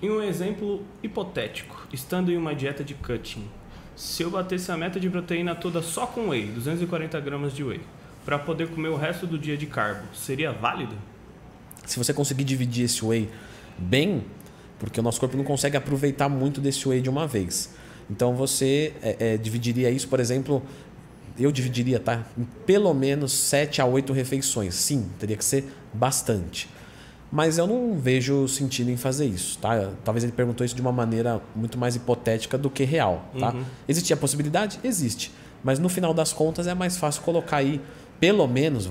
Em um exemplo hipotético, estando em uma dieta de cutting, se eu batesse a meta de proteína toda só com whey, 240 gramas de whey, para poder comer o resto do dia de carbo, seria válido? Se você conseguir dividir esse whey bem, porque o nosso corpo não consegue aproveitar muito desse whey de uma vez. Então você dividiria isso, por exemplo, eu dividiria, tá? Em pelo menos 7 a 8 refeições. Sim, teria que ser bastante. Mas eu não vejo sentido em fazer isso, tá? Talvez ele perguntou isso de uma maneira muito mais hipotética do que real, tá? Existe a possibilidade? Existe. Mas no final das contas é mais fácil colocar aí, pelo menos,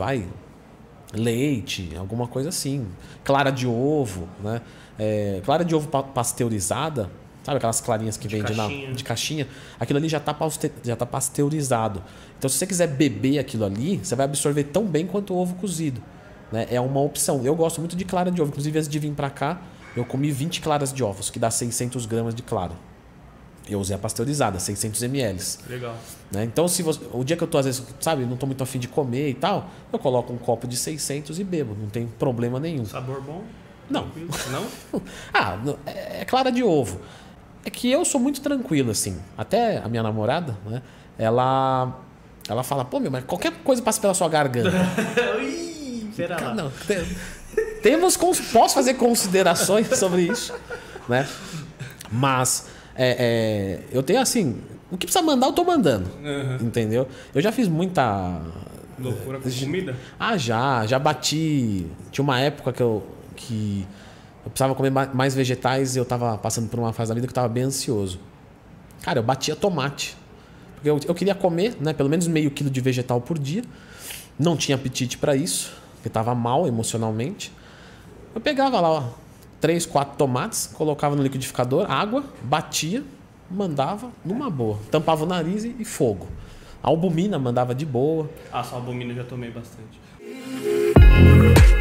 leite, alguma coisa assim. Clara de ovo, né? Clara de ovo pasteurizada, sabe aquelas clarinhas que vende de caixinha? Aquilo ali já tá pasteurizado. Então, se você quiser beber aquilo ali, você vai absorver tão bem quanto o ovo cozido, né? É uma opção. Eu gosto muito de clara de ovo. Inclusive, antes de vir para cá, eu comi 20 claras de ovos, que dá 600 gramas de clara. Eu usei a pasteurizada, 600 ml. Legal. Né? Então, o dia que eu tô, às vezes, sabe, não tô muito afim de comer e tal, eu coloco um copo de 600 e bebo. Não tem problema nenhum. Sabor bom? Não. Não? É clara de ovo. É que eu sou muito tranquilo, assim. Até a minha namorada, né? Ela fala, pô, mas qualquer coisa passa pela sua garganta. Ih, pera lá. Não, posso fazer considerações sobre isso, né? Mas eu tenho assim, o que precisa mandar eu tô mandando, entendeu? Eu já fiz muita loucura com comida? Já bati. Tinha uma época que eu precisava comer mais vegetais e eu tava passando por uma fase da vida que eu tava bem ansioso. Cara, eu batia tomate. Porque eu queria comer, né, pelo menos meio quilo de vegetal por dia. Não tinha apetite para isso, porque tava mal emocionalmente. Eu pegava lá 3, 4 tomates, colocava no liquidificador, água, batia, mandava numa boa. Tampava o nariz e fogo. A albumina mandava de boa. Só a albumina eu já tomei bastante.